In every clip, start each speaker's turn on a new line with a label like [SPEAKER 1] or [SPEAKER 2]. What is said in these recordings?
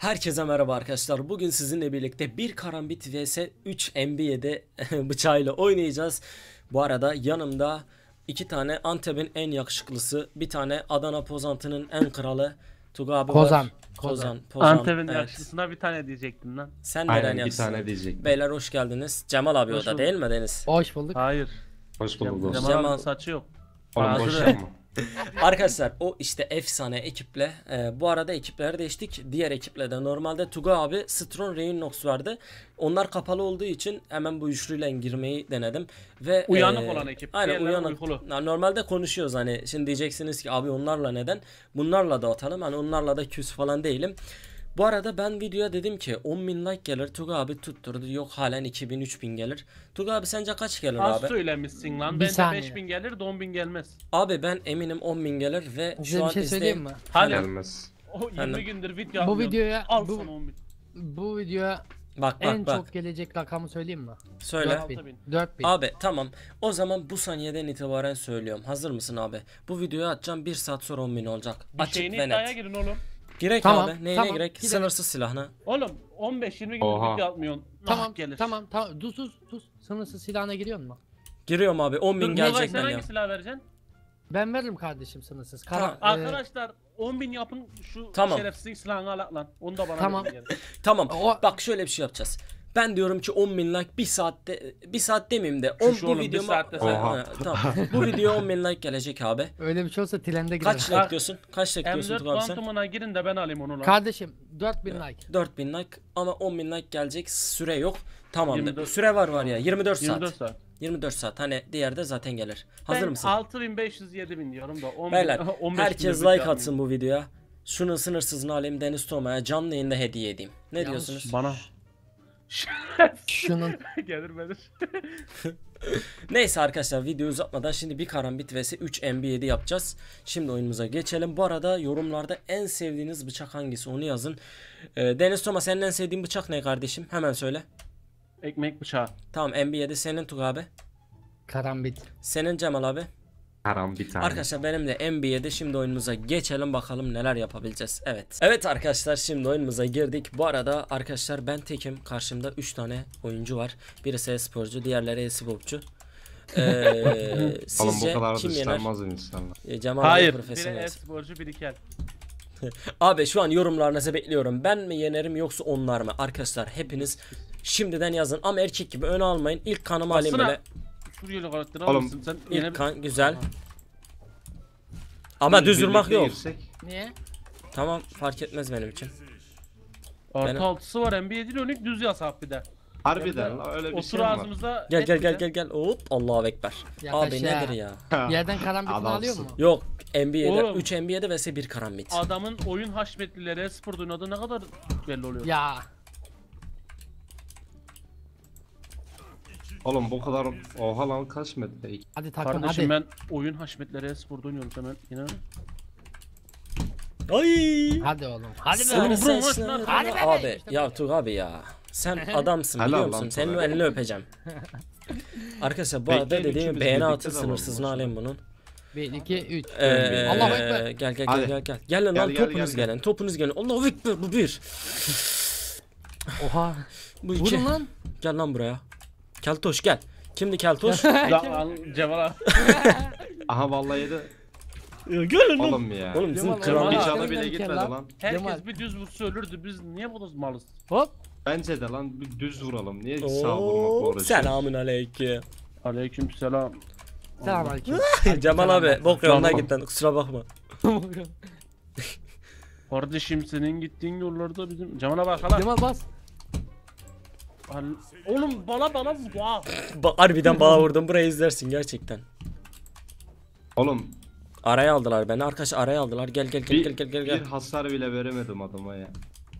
[SPEAKER 1] Herkese merhaba arkadaşlar. Bugün sizinle birlikte bir karambit vs 3 NBA'de bıçağıyla oynayacağız. Bu arada yanımda iki tane Antep'in en yakışıklısı, bir tane Adana Pozantı'nın en kralı Tugay abi
[SPEAKER 2] Kozan.
[SPEAKER 1] var.
[SPEAKER 2] Kozan.
[SPEAKER 3] Antep'in
[SPEAKER 1] evet.
[SPEAKER 3] yaşlısına bir tane diyecektim lan.
[SPEAKER 1] Sen
[SPEAKER 4] Aynen,
[SPEAKER 1] neden
[SPEAKER 4] bir
[SPEAKER 1] yakışıksın?
[SPEAKER 4] tane diyecektim.
[SPEAKER 1] Beyler hoş geldiniz. Cemal abi o
[SPEAKER 3] Hoş
[SPEAKER 1] da
[SPEAKER 3] bulduk.
[SPEAKER 1] değil mi Deniz?
[SPEAKER 2] Hoş bulduk.
[SPEAKER 3] Hayır.
[SPEAKER 4] Hoş bulduk dostum.
[SPEAKER 3] Cemal
[SPEAKER 1] Cemal-
[SPEAKER 3] abinin saçı yok.
[SPEAKER 4] Oğlum boş
[SPEAKER 3] Ağzını-
[SPEAKER 4] yapma.
[SPEAKER 1] Arkadaşlar o işte efsane ekiple bu arada ekipleri değiştik. Diğer ekiple de normalde Tugay abi Strong Reynox vardı. Onlar kapalı olduğu için hemen bu üçlüyle girmeyi denedim. Ve
[SPEAKER 3] Uyanık olan ekip,
[SPEAKER 1] Aynen
[SPEAKER 3] diğerleri
[SPEAKER 1] uyanık.
[SPEAKER 3] uykulu.
[SPEAKER 1] Normalde konuşuyoruz hani şimdi diyeceksiniz ki abi onlarla neden? Bunlarla da atalım. Hani onlarla da küs falan değilim. Bu arada ben videoya dedim ki 10.000 like gelir. Tugay abi tutturdu. Yok halen 2000-3000 gelir. Tugay abi sence kaç gelir
[SPEAKER 3] Az
[SPEAKER 1] abi?
[SPEAKER 3] söylemişsin lan.
[SPEAKER 2] Bir
[SPEAKER 3] Bence
[SPEAKER 2] saniye.
[SPEAKER 3] 5000 gelir de 10.000 gelmez.
[SPEAKER 1] Abi ben eminim 10.000 gelir ve
[SPEAKER 2] Size
[SPEAKER 1] şu
[SPEAKER 2] bir
[SPEAKER 1] an
[SPEAKER 2] şey söyleyeyim
[SPEAKER 1] izleyin.
[SPEAKER 2] mi?
[SPEAKER 3] Hani
[SPEAKER 4] Gelmez.
[SPEAKER 3] o 20
[SPEAKER 1] Efendim?
[SPEAKER 3] gündür video
[SPEAKER 2] Bu
[SPEAKER 3] yapmıyorum.
[SPEAKER 2] videoya
[SPEAKER 3] Al
[SPEAKER 2] bu,
[SPEAKER 3] sana 10.000.
[SPEAKER 2] bu videoya
[SPEAKER 1] Bak
[SPEAKER 2] en
[SPEAKER 1] bak.
[SPEAKER 2] çok gelecek rakamı söyleyeyim mi?
[SPEAKER 1] Söyle.
[SPEAKER 2] 4000.
[SPEAKER 3] 6000.
[SPEAKER 2] 4000.
[SPEAKER 1] Abi tamam. O zaman bu saniyeden itibaren söylüyorum. Hazır mısın abi? Bu videoyu atacağım 1 saat sonra 10.000 olacak.
[SPEAKER 3] Bir
[SPEAKER 1] Açık
[SPEAKER 3] şeyini
[SPEAKER 1] ve
[SPEAKER 3] iddiaya
[SPEAKER 1] net.
[SPEAKER 3] girin oğlum.
[SPEAKER 1] Girek
[SPEAKER 2] Tamam,
[SPEAKER 1] abi. Neyine
[SPEAKER 2] tamam,
[SPEAKER 1] girek?
[SPEAKER 2] gidelim.
[SPEAKER 1] Sınırsız silahına.
[SPEAKER 3] Oğlum 15-20 gündür
[SPEAKER 4] Oha.
[SPEAKER 3] video atmıyorsun.
[SPEAKER 2] Tamam
[SPEAKER 3] Nah gelir.
[SPEAKER 2] tamam tamam. Sus. Sınırsız silahına giriyor mu?
[SPEAKER 1] Giriyorum abi. 10.000
[SPEAKER 3] Dur Nurgay
[SPEAKER 1] gelecek
[SPEAKER 3] sen
[SPEAKER 1] ben ya.
[SPEAKER 3] hangi silah vereceksin?
[SPEAKER 2] Ben veririm kardeşim sınırsız.
[SPEAKER 1] Tamam.
[SPEAKER 3] Arkadaşlar 10.000 yapın şu
[SPEAKER 1] Tamam.
[SPEAKER 3] şerefsizin silahını al lan. Onu da bana
[SPEAKER 2] Tamam.
[SPEAKER 3] verin yani.
[SPEAKER 1] Tamam.
[SPEAKER 2] O-
[SPEAKER 1] Bak şöyle bir şey yapacağız. Ben diyorum ki 10.000 like bir saat demeyeyim de
[SPEAKER 3] Şuş
[SPEAKER 1] bu
[SPEAKER 3] oğlum, bir
[SPEAKER 1] videoma
[SPEAKER 3] saatte
[SPEAKER 4] sen- Oha.
[SPEAKER 1] tamam. Bu video 10.000 like gelecek abi.
[SPEAKER 2] öyle bir şey olsa trende girer.
[SPEAKER 1] Kaç like diyorsun? Kaç like diyorsun
[SPEAKER 3] M4
[SPEAKER 1] Tugay abi sen?
[SPEAKER 3] Quantum'una girin de ben alayım onu lan.
[SPEAKER 2] Kardeşim 4000 like.
[SPEAKER 1] 4.000 like ama 10.000 like gelecek. Süre yok. Tamamdır.
[SPEAKER 3] 24
[SPEAKER 1] Süre var ya. 24 saat.
[SPEAKER 3] 24 saat.
[SPEAKER 1] 24 saat. Hani diğer de zaten gelir. Hazır
[SPEAKER 3] Ben
[SPEAKER 1] mısın?
[SPEAKER 3] 6500-7000 diyorum da 10
[SPEAKER 1] Beyler
[SPEAKER 3] 15
[SPEAKER 1] herkes
[SPEAKER 3] gündür
[SPEAKER 1] like
[SPEAKER 3] video
[SPEAKER 1] atsın bu videoya. Şunun sınırsızını alayım Deniz Toma'ya canlı yayında hediye edeyim. Ne
[SPEAKER 2] Yalnız
[SPEAKER 1] diyorsunuz?
[SPEAKER 3] Bana.
[SPEAKER 2] Şunun
[SPEAKER 3] Gelir.
[SPEAKER 1] Neyse arkadaşlar video uzatmadan şimdi bir karambit vs 3 MB7 yapacağız. Şimdi oyunumuza geçelim. Bu arada yorumlarda en sevdiğiniz bıçak hangisi onu yazın. Deniz Toma senin en sevdiğin bıçak ne kardeşim? Hemen söyle.
[SPEAKER 3] Ekmek bıçağı.
[SPEAKER 1] Tamam MB7 senin Tugay abi.
[SPEAKER 2] karambit.
[SPEAKER 1] Senin Cemal abi.
[SPEAKER 4] Haram bir tane.
[SPEAKER 1] Arkadaşlar benim de MB7 şimdi oyunumuza geçelim bakalım neler yapabileceğiz. Evet. Evet arkadaşlar şimdi oyunumuza girdik. Bu arada arkadaşlar ben tekim. Karşımda 3 tane oyuncu var. Birisi e-sporcu, diğerleri e-sporcu.
[SPEAKER 4] Oğlum bu
[SPEAKER 1] Sizce
[SPEAKER 4] kadar
[SPEAKER 1] kim yener?
[SPEAKER 4] dışlanmaz insanlar.
[SPEAKER 1] Cemal
[SPEAKER 3] Hayır.
[SPEAKER 1] Bey
[SPEAKER 3] Biri
[SPEAKER 1] profesyonel.
[SPEAKER 3] e-sporcu biri kel.
[SPEAKER 1] Abi şu an yorumlarınızı bekliyorum. Ben mi yenerim yoksa onlar mı? Arkadaşlar hepiniz şimdiden yazın ama erkek gibi öne almayın. İlk kanımı alayım
[SPEAKER 3] Baksana.
[SPEAKER 1] böyle.
[SPEAKER 3] Suriyeli karakteri
[SPEAKER 4] Oğlum,
[SPEAKER 3] alırsın sen. Yine
[SPEAKER 1] İlk kan güzel. Ama düz vurmak
[SPEAKER 4] Birlikte
[SPEAKER 1] yok.
[SPEAKER 4] girsek.
[SPEAKER 2] Niye?
[SPEAKER 1] Tamam fark etmez benim için.
[SPEAKER 3] artı
[SPEAKER 1] benim-
[SPEAKER 3] 6'sı var NBA değil düz yasak bir de.
[SPEAKER 4] Harbiden lan, öyle bir
[SPEAKER 3] Otur
[SPEAKER 4] şey mi var?
[SPEAKER 3] ağzımıza.
[SPEAKER 1] Gel
[SPEAKER 3] et
[SPEAKER 1] gel
[SPEAKER 3] bize.
[SPEAKER 1] gel gel gel. Hop Allahu ekber.
[SPEAKER 2] Yaklaş
[SPEAKER 1] Abi
[SPEAKER 2] ya.
[SPEAKER 1] nedir ya?
[SPEAKER 2] Yerden karambitini
[SPEAKER 4] Adamsın.
[SPEAKER 2] alıyor mu?
[SPEAKER 1] Yok NBA'de
[SPEAKER 3] Oğlum.
[SPEAKER 1] 3 NBA'de vs 1 karambit.
[SPEAKER 3] Adamın oyun haşmetlileri e-spor oynadığı ne kadar belli oluyor.
[SPEAKER 2] Ya
[SPEAKER 4] Oğlum bu kadar oha lan kaç metre?
[SPEAKER 2] hadi takım
[SPEAKER 3] Kardeşim
[SPEAKER 2] hadi.
[SPEAKER 3] ben oyun haşmetleri e-sporda oynuyorum hemen yine.
[SPEAKER 1] Ay.
[SPEAKER 2] Hadi oğlum. Hadi be.
[SPEAKER 1] Senin
[SPEAKER 3] Oğlum,
[SPEAKER 1] saçlarını-
[SPEAKER 3] vurun,
[SPEAKER 2] hadi be.
[SPEAKER 1] Abi
[SPEAKER 2] İşte
[SPEAKER 1] ya Tug abi ya. Sen adamsın
[SPEAKER 4] Helal
[SPEAKER 1] biliyor
[SPEAKER 4] lan
[SPEAKER 1] musun?
[SPEAKER 4] Tug
[SPEAKER 1] Senin
[SPEAKER 4] abi.
[SPEAKER 1] elini öpeceğim. Arkadaşlar bu arada
[SPEAKER 4] Bekleyin,
[SPEAKER 1] dediğim
[SPEAKER 4] üçümüz
[SPEAKER 1] beğeni
[SPEAKER 4] birlikte
[SPEAKER 1] atı
[SPEAKER 4] de
[SPEAKER 1] sınırsızını
[SPEAKER 4] alalım
[SPEAKER 1] alayım bunun.
[SPEAKER 2] 1 2 3.
[SPEAKER 1] Allahu
[SPEAKER 2] Allahu Ekber.
[SPEAKER 1] Gel gel
[SPEAKER 4] Hadi.
[SPEAKER 1] gel gel. Gelin
[SPEAKER 4] Gel,
[SPEAKER 1] lan
[SPEAKER 4] gel,
[SPEAKER 1] topunuz
[SPEAKER 4] gel,
[SPEAKER 1] gelin. Topunuz gelin. Allahu Ekber bu bir.
[SPEAKER 2] Oha.
[SPEAKER 1] Bu iki.
[SPEAKER 2] Vurun lan.
[SPEAKER 1] Gel lan buraya. Keltoş gel. Kimdi Keltoş?
[SPEAKER 3] Lan Cemal abi.
[SPEAKER 4] Aha vallahi yedi.
[SPEAKER 1] Gelin lan.
[SPEAKER 4] Oğlum ya.
[SPEAKER 1] Oğlum bizim
[SPEAKER 2] Cemal,
[SPEAKER 1] kral.
[SPEAKER 4] Bir
[SPEAKER 3] Cemal.
[SPEAKER 4] canı bile
[SPEAKER 2] Cemal.
[SPEAKER 4] gitmedi lan.
[SPEAKER 3] Herkes
[SPEAKER 2] Cemal.
[SPEAKER 3] bir düz vursa ölürdü. Biz niye bu malız?
[SPEAKER 2] Hop.
[SPEAKER 4] Bence de lan bir düz vuralım. Niye sağ vurmakla
[SPEAKER 1] Oo,
[SPEAKER 4] uğraşıyoruz?
[SPEAKER 1] Selamun aleyküm.
[SPEAKER 3] Aleykümselam.
[SPEAKER 2] Selamünaleyküm.
[SPEAKER 1] Cemal abi bok yoluna
[SPEAKER 4] Tamam.
[SPEAKER 1] gittin kusura bakma.
[SPEAKER 3] Kardeşim senin gittiğin yollarda bizim Cemal'a bak hala.
[SPEAKER 2] Cemal bas.
[SPEAKER 3] Oğlum bana vur.
[SPEAKER 1] Harbiden bana vurdum burayı izlersin gerçekten.
[SPEAKER 4] Oğlum
[SPEAKER 1] Araya aldılar beni arkadaş araya aldılar gel gel gel
[SPEAKER 4] bir,
[SPEAKER 1] gel gel gel.
[SPEAKER 4] bir
[SPEAKER 1] gel.
[SPEAKER 4] hasar bile veremedim adama ya.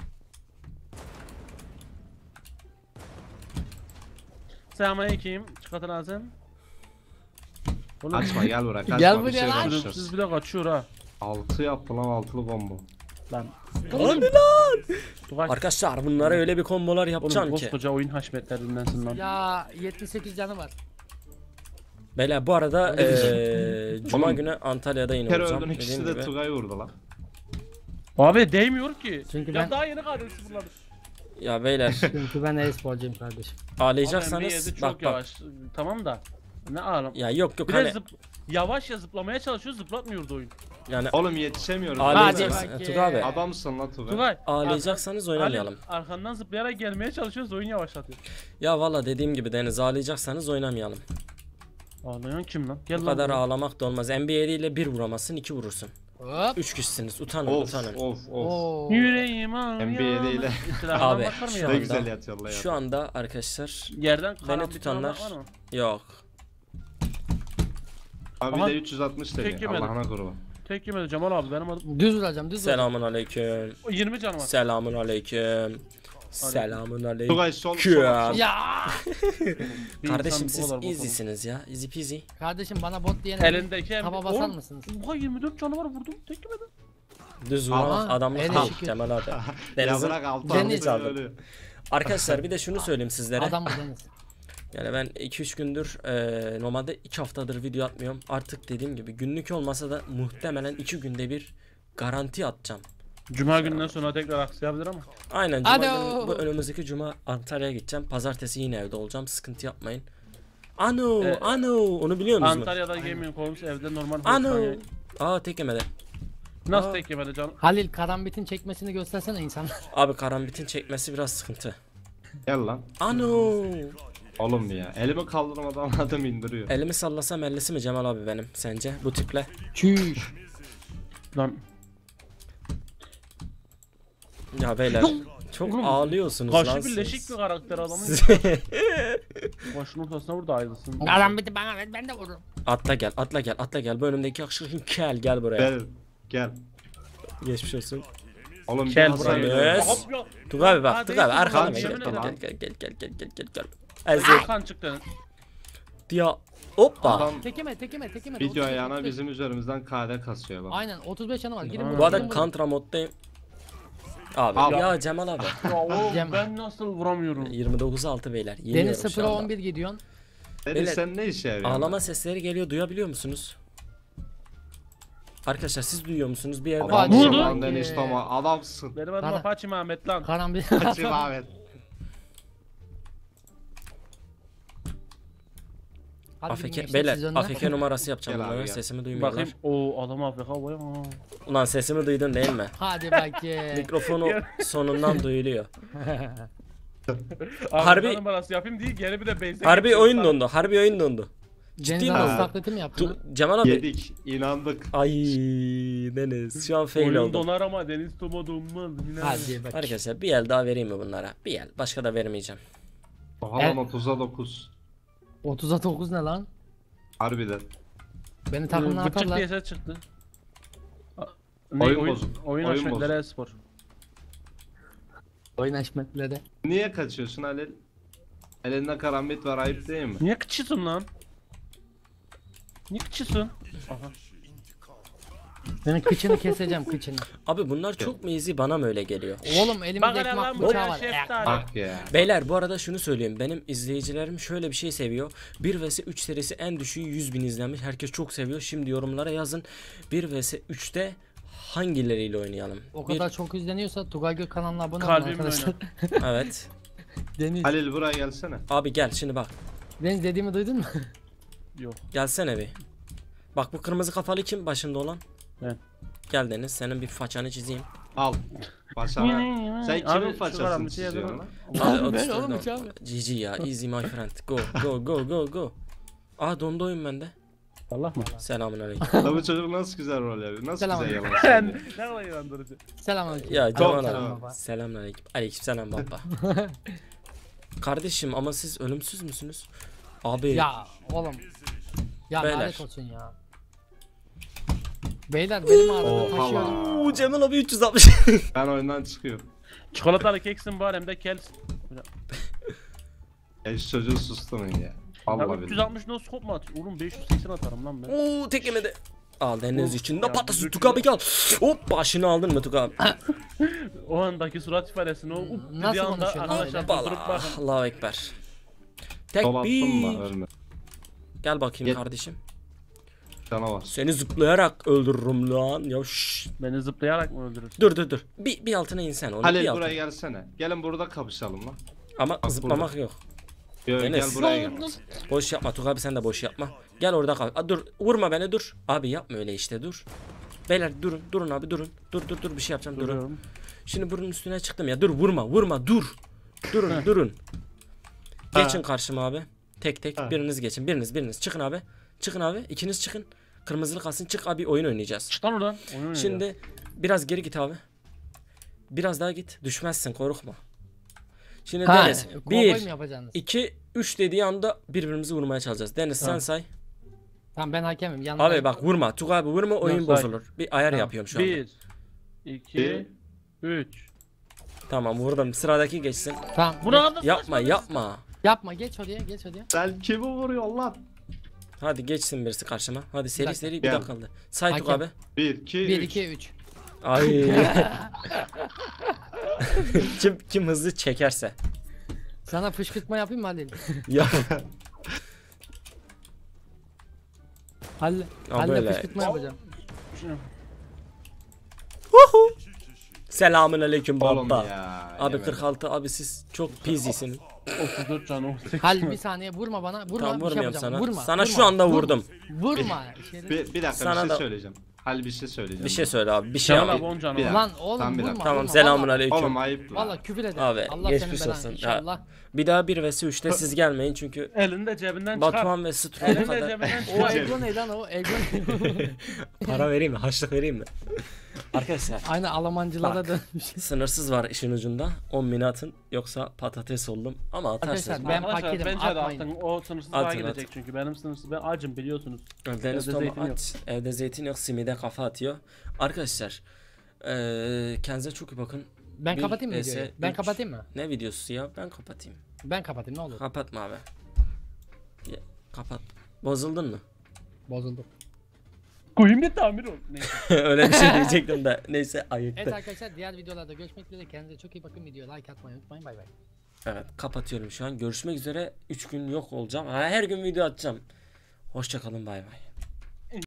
[SPEAKER 3] Selamünaleyküm. Çıkartın ağzın. Oğlum
[SPEAKER 4] Açma gel buraya kaçma
[SPEAKER 2] Gel
[SPEAKER 4] bir
[SPEAKER 2] buraya
[SPEAKER 4] şey
[SPEAKER 2] lan.
[SPEAKER 4] konuşacağız.
[SPEAKER 3] siz bile kaçıyor ha.
[SPEAKER 4] 6 yaptı lan altılı combo.
[SPEAKER 3] Lan.
[SPEAKER 1] Hadi lan.
[SPEAKER 3] Tugay.
[SPEAKER 1] Arkadaşlar bunlara öyle bir kombolar
[SPEAKER 3] Oğlum
[SPEAKER 1] yapacağım ki.
[SPEAKER 3] koskoca oyun haşmetlerindensin lan.
[SPEAKER 2] Ya 78 canı var.
[SPEAKER 1] Beyler bu arada Cuma
[SPEAKER 4] Oğlum,
[SPEAKER 1] günü Antalya'da yine
[SPEAKER 4] Bir kere
[SPEAKER 1] olacağım.
[SPEAKER 4] öldün ikisi
[SPEAKER 1] Dediğim
[SPEAKER 4] de
[SPEAKER 1] gibi.
[SPEAKER 4] Tugay vurdu lan.
[SPEAKER 3] Abi değmiyor ki.
[SPEAKER 2] Çünkü
[SPEAKER 3] ya
[SPEAKER 2] ben-
[SPEAKER 3] daha yeni kadar sıfırladık.
[SPEAKER 1] Ya beyler
[SPEAKER 2] Çünkü ben e-sporcuyum kardeşim.
[SPEAKER 3] Abi
[SPEAKER 1] ağlayacaksanız
[SPEAKER 3] NBA'de çok
[SPEAKER 1] bak bak.
[SPEAKER 3] yavaş. Tamam da. Ne ağlam.
[SPEAKER 1] Ya yok
[SPEAKER 3] Bir
[SPEAKER 1] hani
[SPEAKER 3] de yavaş ya zıplamaya çalışıyor zıplatmıyordu oyun.
[SPEAKER 1] yani
[SPEAKER 4] Oğlum yetişemiyoruz.
[SPEAKER 1] ağlayacağız.
[SPEAKER 2] Hadi bakayım.
[SPEAKER 1] Tugay abi
[SPEAKER 4] Adamsın lan Tugay.
[SPEAKER 3] Tugay.
[SPEAKER 1] ağlayacaksanız oynamayalım.
[SPEAKER 3] Arkandan zıplayarak gelmeye çalışıyoruz oyun yavaşlatıyor.
[SPEAKER 1] Ya valla dediğim gibi Deniz ağlayacaksanız oynamayalım.
[SPEAKER 3] Ağlayan kim lan? Gel
[SPEAKER 1] Bu
[SPEAKER 3] lan
[SPEAKER 1] kadar
[SPEAKER 3] buraya.
[SPEAKER 1] ağlamak da olmaz. NBA ile bir vuramazsın, iki vurursun.
[SPEAKER 2] Hop.
[SPEAKER 1] 3 kişisiniz. Utanın,
[SPEAKER 4] Of
[SPEAKER 1] utanın.
[SPEAKER 4] of of.
[SPEAKER 2] Oo.
[SPEAKER 3] Yüreğim ağrıyor.
[SPEAKER 4] NBA değil.
[SPEAKER 1] Abi,
[SPEAKER 3] Bakar mı
[SPEAKER 1] şu
[SPEAKER 3] ya?
[SPEAKER 4] Ne
[SPEAKER 1] anda-
[SPEAKER 4] güzel yatıyorlar ya.
[SPEAKER 1] Şu anda arkadaşlar
[SPEAKER 3] Yerden
[SPEAKER 1] beni
[SPEAKER 3] karambit
[SPEAKER 1] tutanlar
[SPEAKER 3] var mı?
[SPEAKER 1] yok.
[SPEAKER 4] Abi
[SPEAKER 3] Aha.
[SPEAKER 4] de 360
[SPEAKER 3] Tek
[SPEAKER 4] deniyor.
[SPEAKER 3] yemedim.
[SPEAKER 4] Allah'ına kurban.
[SPEAKER 3] Tek yemedi Cemal abi benim adım.
[SPEAKER 2] Düz vuracağım düz vuracağım.
[SPEAKER 1] Selamun aleyküm.
[SPEAKER 3] O 20 canım var.
[SPEAKER 1] Selamun aleyküm. Selamun aleyküm.
[SPEAKER 4] Tugay sol sol.
[SPEAKER 2] Ya
[SPEAKER 3] Bir
[SPEAKER 1] Kardeşim
[SPEAKER 3] insan bu
[SPEAKER 1] siz
[SPEAKER 3] kadar bakalım.
[SPEAKER 1] easy'siniz ya. Easy peasy.
[SPEAKER 2] kardeşim bana bot diyene
[SPEAKER 3] Elindeki
[SPEAKER 2] taba basar mısınız?
[SPEAKER 3] Oha 24 canı var vurdum. Tek yemedi.
[SPEAKER 1] Düz
[SPEAKER 2] Aha,
[SPEAKER 1] vuran adamlık
[SPEAKER 2] hele
[SPEAKER 1] değil
[SPEAKER 2] şükür.
[SPEAKER 1] Kemal abi.
[SPEAKER 4] Ya
[SPEAKER 1] Deniz'in
[SPEAKER 4] bırak altı
[SPEAKER 2] Deniz
[SPEAKER 4] altı
[SPEAKER 1] aldı.
[SPEAKER 4] ölüyor.
[SPEAKER 1] arkadaşlar bir de şunu söyleyeyim sizlere.
[SPEAKER 2] Adam bu Deniz.
[SPEAKER 1] Yani ben 2-3 gündür normalde 2 haftadır video atmıyorum. Artık dediğim gibi günlük olmasa da muhtemelen 2 günde bir garanti atacağım.
[SPEAKER 3] Cuma gününden sonra tekrar aksayabilir ama.
[SPEAKER 1] Aynen cuma
[SPEAKER 2] Alo.
[SPEAKER 1] günü, bu önümüzdeki cuma Antalya'ya gideceğim. Pazartesi yine evde olacağım. Sıkıntı yapmayın. Ano, ano onu biliyor musunuz?
[SPEAKER 3] Antalya'da gaming konusu evde normal.
[SPEAKER 1] Ano.
[SPEAKER 3] Ano.
[SPEAKER 1] Aa tek yemedi.
[SPEAKER 3] Nasıl
[SPEAKER 1] Aa.
[SPEAKER 3] tek yemedi canım?
[SPEAKER 2] Halil karambitin çekmesini göstersene insanlar.
[SPEAKER 1] Abi karambitin çekmesi biraz sıkıntı.
[SPEAKER 4] Gel lan.
[SPEAKER 1] Ano.
[SPEAKER 4] Oğlum ya. Elimi kaldırmadan adam indiriyor.
[SPEAKER 1] Elimi sallasam ellisi mi Cemal abi benim sence bu tiple?
[SPEAKER 2] Çüş.
[SPEAKER 3] Lan
[SPEAKER 1] Ya beyler çok
[SPEAKER 3] Oğlum,
[SPEAKER 1] ağlıyorsunuz lan
[SPEAKER 3] karşı
[SPEAKER 1] siz.
[SPEAKER 3] birleşik bir karakter adamın. Başının ortasına vurdu ayrılsın.
[SPEAKER 2] Karambiti bana ver ben de vururum.
[SPEAKER 1] Atla gel, atla gel, atla gel. Bu önümdeki yakışıklı gel buraya.
[SPEAKER 4] Gel. Gel.
[SPEAKER 1] Geçmiş olsun.
[SPEAKER 4] Oğlum bir
[SPEAKER 3] Gel
[SPEAKER 4] hasar
[SPEAKER 1] buraya.
[SPEAKER 4] veriyor.
[SPEAKER 1] Yes.
[SPEAKER 3] Hop ya.
[SPEAKER 1] Tugay abi bak,
[SPEAKER 3] Hadi,
[SPEAKER 1] Tugay abi arkana
[SPEAKER 3] Tugay,
[SPEAKER 1] gel,
[SPEAKER 3] yemin
[SPEAKER 1] gel,
[SPEAKER 3] ederim.
[SPEAKER 1] gel.
[SPEAKER 3] Ezir.
[SPEAKER 1] Ezir.
[SPEAKER 3] Kan çıktı.
[SPEAKER 1] Diya. Hoppa.
[SPEAKER 4] Adam
[SPEAKER 2] Tekeme.
[SPEAKER 4] video ayağına bizim üzerimizden KD kasıyor bak.
[SPEAKER 2] Aynen 35 canı var. Girin
[SPEAKER 3] Bu
[SPEAKER 2] vurun,
[SPEAKER 1] Bu arada
[SPEAKER 2] girin vurun.
[SPEAKER 1] kontra moddayım. Abi
[SPEAKER 4] Al.
[SPEAKER 1] ya Cemal abi.
[SPEAKER 3] Ya oğlum
[SPEAKER 2] Cem.
[SPEAKER 3] ben nasıl vuramıyorum?
[SPEAKER 1] 29-6 beyler. Yeniyorum
[SPEAKER 2] Deniz
[SPEAKER 1] şu
[SPEAKER 2] 0'a
[SPEAKER 1] anda.
[SPEAKER 2] 11 gidiyorsun.
[SPEAKER 4] Deniz
[SPEAKER 1] Beyler,
[SPEAKER 4] sen ne işe yarıyorsun?
[SPEAKER 1] Ağlama sesleri geliyor, duyabiliyor musunuz? Arkadaşlar siz duyuyor musunuz? Bir yerden
[SPEAKER 2] Baba,
[SPEAKER 4] Adamsın
[SPEAKER 2] ne
[SPEAKER 4] lan
[SPEAKER 2] oldu?
[SPEAKER 4] Deniz Toma. Adamsın.
[SPEAKER 3] Benim adım
[SPEAKER 2] Bana-
[SPEAKER 3] Apache Mehmet lan.
[SPEAKER 2] Karambit.
[SPEAKER 4] Kaçın Ahmet.
[SPEAKER 2] Hadi gidin
[SPEAKER 1] AFK,
[SPEAKER 2] gençler,
[SPEAKER 1] beyler
[SPEAKER 2] siz önden.
[SPEAKER 1] AFK numarası yapacağım
[SPEAKER 4] Gel abi,
[SPEAKER 1] bunlara.
[SPEAKER 4] gel.
[SPEAKER 1] Sesimi duymuyorlar.
[SPEAKER 3] Bakayım o adam Afrika vay ama.
[SPEAKER 1] Ulan sesimi duydun değil mi?
[SPEAKER 2] Hadi bakayım.
[SPEAKER 1] Mikrofonu sonundan duyuluyor. Harbi-
[SPEAKER 3] Harbi numarası yapayım değil geri bir de base'e
[SPEAKER 1] Harbi
[SPEAKER 3] geçiyor.
[SPEAKER 1] oyun dondu. Harbi oyun dondu. Ciddi
[SPEAKER 2] Deniz
[SPEAKER 1] mi?
[SPEAKER 2] Anası taklidi mi yaptın? lan?
[SPEAKER 1] Cemal abi.
[SPEAKER 4] Yedik. İnandık.
[SPEAKER 1] Ay Deniz şu an fail
[SPEAKER 3] Oyun
[SPEAKER 1] oldum.
[SPEAKER 3] donar ama Deniz Toma donmaz. Yine.
[SPEAKER 2] Hadi bak.
[SPEAKER 1] Arkadaşlar bir el daha vereyim mi bunlara? Bir el. Başka da vermeyeceğim.
[SPEAKER 4] Halan 30'a 9.
[SPEAKER 2] 30'a 9 ne lan?
[SPEAKER 4] Harbiden.
[SPEAKER 2] Beni takımdan
[SPEAKER 3] Bıçık
[SPEAKER 2] atarlar.
[SPEAKER 3] diye ses çıktı.
[SPEAKER 4] Oyun bozuk.
[SPEAKER 3] Oyun
[SPEAKER 4] Oyun
[SPEAKER 3] haşmetleri
[SPEAKER 4] bozuk.
[SPEAKER 3] espor.
[SPEAKER 2] Oyun haşmetleri.
[SPEAKER 4] Niye kaçıyorsun Halil? Elinde karambit var ayıp değil mi?
[SPEAKER 3] Niye kıçısın lan? Niye kıçısın? Aha.
[SPEAKER 2] Senin kıçını keseceğim kıçını.
[SPEAKER 1] Abi bunlar çok mu easy bana mı öyle geliyor?
[SPEAKER 2] Oğlum elimde
[SPEAKER 3] Bak hele
[SPEAKER 2] ekmek
[SPEAKER 3] lan
[SPEAKER 2] bıçağı
[SPEAKER 3] buraya
[SPEAKER 2] var.
[SPEAKER 3] şeftali.
[SPEAKER 4] Bak ya.
[SPEAKER 1] Beyler bu arada şunu söyleyeyim. Benim izleyicilerim şöyle bir şey seviyor. 1 vs 3 serisi en düşüğü 100.000 izlenmiş. Herkes çok seviyor. Şimdi yorumlara yazın. 1 vs 3'te hangileriyle oynayalım?
[SPEAKER 2] O kadar çok izleniyorsa Tugay Gök kanalına abone olun
[SPEAKER 3] Kalbimle
[SPEAKER 2] arkadaşlar.
[SPEAKER 1] Evet.
[SPEAKER 2] Deniz.
[SPEAKER 4] Halil buraya gelsene.
[SPEAKER 1] Abi gel şimdi bak.
[SPEAKER 2] Deniz dediğimi duydun mu?
[SPEAKER 3] Yok.
[SPEAKER 1] Gelsene bir. Bak bu kırmızı kafalı kim başında olan?
[SPEAKER 3] Ben.
[SPEAKER 1] Gel Deniz senin bir façanı çizeyim.
[SPEAKER 4] Al. Başara. Sen
[SPEAKER 3] Abi,
[SPEAKER 4] kimin
[SPEAKER 3] şu
[SPEAKER 4] façasını
[SPEAKER 3] karanlık şey
[SPEAKER 4] çiziyorsun
[SPEAKER 3] yazalım.
[SPEAKER 4] lan?
[SPEAKER 1] Abi,
[SPEAKER 2] Ben
[SPEAKER 1] 34
[SPEAKER 2] oğlum
[SPEAKER 1] oldu.
[SPEAKER 2] uçağım.
[SPEAKER 1] GG ya easy my friend. Go. Aa dondu oyun bende.
[SPEAKER 3] Allah mı?
[SPEAKER 1] Selamünaleyküm.
[SPEAKER 4] La bu çocuk nasıl güzel rol yapıyor. Nasıl
[SPEAKER 2] Selam
[SPEAKER 4] güzel
[SPEAKER 2] aleyküm.
[SPEAKER 4] yalan
[SPEAKER 3] Ne
[SPEAKER 4] söylüyor.
[SPEAKER 3] kadar inandırıcı.
[SPEAKER 2] Selamünaleyküm.
[SPEAKER 1] Ya Cemal
[SPEAKER 2] Selam
[SPEAKER 1] abi.
[SPEAKER 2] baba.
[SPEAKER 1] Selamünaleyküm. Aleykümselam baba. Kardeşim ama siz ölümsüz müsünüz? Abi
[SPEAKER 2] Ya oğlum. Ya
[SPEAKER 1] Beyler.
[SPEAKER 2] lanet olsun ya. Beyler benim ağrıda
[SPEAKER 4] Oha
[SPEAKER 2] taşıyorum.
[SPEAKER 4] lan.
[SPEAKER 1] Oo, Cemal abi 360.
[SPEAKER 4] Ben oyundan çıkıyorum.
[SPEAKER 3] Çikolatalı keksin bari hem de kelsin.
[SPEAKER 4] Ya şu çocuğu susturun ya.
[SPEAKER 3] Ya
[SPEAKER 4] Allah bilir.
[SPEAKER 3] 360 no scope mu atıyor? Oğlum 580 atarım lan ben.
[SPEAKER 1] Oo tek yemedi. Al Deniz içinde
[SPEAKER 3] Ya,
[SPEAKER 1] patlasın
[SPEAKER 3] bu
[SPEAKER 1] Tuka abi gel. Hop başını aldın mı Tuka abi?
[SPEAKER 3] O andaki surat ifadesini o
[SPEAKER 2] Nasıl
[SPEAKER 3] dediği anda
[SPEAKER 2] konuşuyor lan
[SPEAKER 3] arkadaşlar
[SPEAKER 2] öyle?
[SPEAKER 3] durdurup
[SPEAKER 1] Bala.
[SPEAKER 3] bakın.
[SPEAKER 1] Allahu Ekber. Tek
[SPEAKER 4] Sol attın mı?
[SPEAKER 1] bir.
[SPEAKER 4] Ölme.
[SPEAKER 1] Gel bakayım
[SPEAKER 4] Gel.
[SPEAKER 1] kardeşim.
[SPEAKER 4] Canavar.
[SPEAKER 1] Seni zıplayarak öldürürüm lan. Ya şşş.
[SPEAKER 3] Beni zıplayarak mı öldürürsün?
[SPEAKER 1] Dur. Bir altına insen onu.
[SPEAKER 4] Halil
[SPEAKER 1] bir altına.
[SPEAKER 4] buraya gelsene. Gelin burada kapışalım lan.
[SPEAKER 1] Ama
[SPEAKER 4] Bak
[SPEAKER 1] zıplamak yok.
[SPEAKER 4] Yo,
[SPEAKER 1] Enes.
[SPEAKER 4] gel buraya gel.
[SPEAKER 1] Boş yapma Tugay abi, sen de boş yapma. Gel orada kal. Dur vurma beni, dur. Abi yapma öyle işte, dur. Beyler durun abi, durun. Dur bir şey yapacağım, durun.
[SPEAKER 3] Duruyorum.
[SPEAKER 1] Şimdi bunun üstüne çıktım ya. Dur vurma dur. Durun. Geçin karşıma abi. Tek biriniz geçin. Biriniz çıkın abi. Çıkın abi. İkiniz çıkın. Kırmızılı kalsın. Çık abi, oyun oynayacağız.
[SPEAKER 3] Çık lan oradan. Oyun oynayacağız.
[SPEAKER 1] Şimdi biraz geri git abi. Biraz daha git. Düşmezsin, korkma. Şimdi Deniz
[SPEAKER 2] kovboy mu
[SPEAKER 1] 1
[SPEAKER 2] yapacaksınız?
[SPEAKER 1] 2 3 dediği anda birbirimizi vurmaya çalışacağız. Deniz sen
[SPEAKER 3] Tamam.
[SPEAKER 1] say.
[SPEAKER 2] Tamam ben hakemim. Yanındayım.
[SPEAKER 1] Abi bak vurma. Tugay abi vurma, oyun
[SPEAKER 3] Yok, say.
[SPEAKER 1] bozulur. Bir ayar
[SPEAKER 3] Tamam.
[SPEAKER 1] yapıyorum şu anda.
[SPEAKER 3] 1 2 3
[SPEAKER 1] Tamam vurdum. Sıradaki geçsin.
[SPEAKER 2] Tamam.
[SPEAKER 3] Bunu aldın.
[SPEAKER 1] Yapma.
[SPEAKER 2] Yapma, geç oraya.
[SPEAKER 4] Sen kimi vuruyorsun lan?
[SPEAKER 1] Hadi geçsin birisi karşıma. Hadi seri
[SPEAKER 2] dakika.
[SPEAKER 1] bir
[SPEAKER 4] Gel.
[SPEAKER 1] dakika kaldı. Say
[SPEAKER 2] Hakem.
[SPEAKER 1] Tugay abi.
[SPEAKER 4] 1 2
[SPEAKER 2] 1
[SPEAKER 4] 3.
[SPEAKER 2] 2 3.
[SPEAKER 1] Ay. kim hızlı çekerse.
[SPEAKER 2] Sana fışkırtma yapayım mı Halil?
[SPEAKER 1] Ya.
[SPEAKER 2] Halil.
[SPEAKER 1] Ya
[SPEAKER 2] Halil'e
[SPEAKER 1] böyle.
[SPEAKER 2] fışkırtma yapacağım.
[SPEAKER 1] Selamun aleyküm
[SPEAKER 4] Oğlum
[SPEAKER 1] baba.
[SPEAKER 4] ya.
[SPEAKER 1] Abi
[SPEAKER 4] yemedim.
[SPEAKER 1] 46 abi, siz çok pizisiniz.
[SPEAKER 3] 34 canı 18.
[SPEAKER 2] Halil bir saniye vurma bana. Vurma,
[SPEAKER 1] Tamam
[SPEAKER 2] bir şey
[SPEAKER 1] vurmuyorum
[SPEAKER 2] yapacağım.
[SPEAKER 1] sana.
[SPEAKER 2] Vurma.
[SPEAKER 1] Sana
[SPEAKER 2] vurma,
[SPEAKER 1] şu anda
[SPEAKER 2] vurma,
[SPEAKER 1] vurdum.
[SPEAKER 2] Vurma.
[SPEAKER 4] Bir dakika
[SPEAKER 1] Sana
[SPEAKER 4] bir şey
[SPEAKER 1] da-
[SPEAKER 4] söyleyeceğim. Halil bir şey söyleyeceğim.
[SPEAKER 1] Bir şey söyle abi. Bir şey
[SPEAKER 3] Canı
[SPEAKER 1] yap.
[SPEAKER 3] abi 10 canı
[SPEAKER 4] Bir
[SPEAKER 3] var.
[SPEAKER 2] Lan oğlum
[SPEAKER 4] Tamam, bir
[SPEAKER 2] vurma.
[SPEAKER 4] dakika.
[SPEAKER 1] Tamam
[SPEAKER 2] vurma.
[SPEAKER 1] selamun
[SPEAKER 2] Vallahi-
[SPEAKER 1] aleyküm.
[SPEAKER 4] Oğlum ayıp lan.
[SPEAKER 2] Vallahi küfür ederim.
[SPEAKER 1] Abi
[SPEAKER 2] Allah
[SPEAKER 1] geçmiş
[SPEAKER 2] senin
[SPEAKER 1] olsun.
[SPEAKER 2] belanı inşallah.
[SPEAKER 1] Bir daha 1 vs 3'te siz gelmeyin çünkü
[SPEAKER 3] Elini de cebinden çıkar.
[SPEAKER 1] Batuhan ve Strong'a
[SPEAKER 3] Elini de
[SPEAKER 1] kadar
[SPEAKER 3] cebinden
[SPEAKER 2] O
[SPEAKER 3] çıkar.
[SPEAKER 2] Egro ne lan o? Egro ne?
[SPEAKER 1] para vereyim mi? Haçlık vereyim mi? Arkadaşlar
[SPEAKER 2] Aynı Almancılara
[SPEAKER 1] Bak.
[SPEAKER 2] dönmüş.
[SPEAKER 1] sınırsız var işin ucunda. 10 bin atın yoksa patates oldum. Ama atarsınız.
[SPEAKER 2] Arkadaşlar, ben
[SPEAKER 3] Arkadaşlar
[SPEAKER 2] fakirim,
[SPEAKER 3] bence de
[SPEAKER 2] atmayın.
[SPEAKER 3] atın. O sınırsız
[SPEAKER 1] Atın,
[SPEAKER 3] daha gidecek çünkü benim sınırsız. Ben acım biliyorsunuz.
[SPEAKER 1] Deniz
[SPEAKER 3] Evde
[SPEAKER 1] Toma
[SPEAKER 3] zeytin yok.
[SPEAKER 1] at. Evde zeytin yok. Simide kafa atıyor. Arkadaşlar kendinize çok iyi bakın.
[SPEAKER 2] Ben
[SPEAKER 1] Bir
[SPEAKER 2] kapatayım mı
[SPEAKER 1] vs
[SPEAKER 2] videoyu? Ben
[SPEAKER 1] üç.
[SPEAKER 2] kapatayım mı?
[SPEAKER 1] Ne videosu ya? Ben kapatayım.
[SPEAKER 2] Ben kapatayım ne olur.
[SPEAKER 1] Kapatma abi. Ya, kapat. Bozuldun mu?
[SPEAKER 2] Bozuldu.
[SPEAKER 3] Koyayım bir tamir ol. Neyse.
[SPEAKER 1] Öyle bir şey diyecektim de. Neyse ayıktı.
[SPEAKER 2] Evet arkadaşlar diğer videolarda görüşmek üzere. Kendinize çok iyi bakın. Videoya like atmayı unutmayın. Bay bay.
[SPEAKER 1] Evet kapatıyorum şu an. Görüşmek üzere. 3 gün yok olacağım. Her gün video atacağım. Hoşça kalın, bay bay.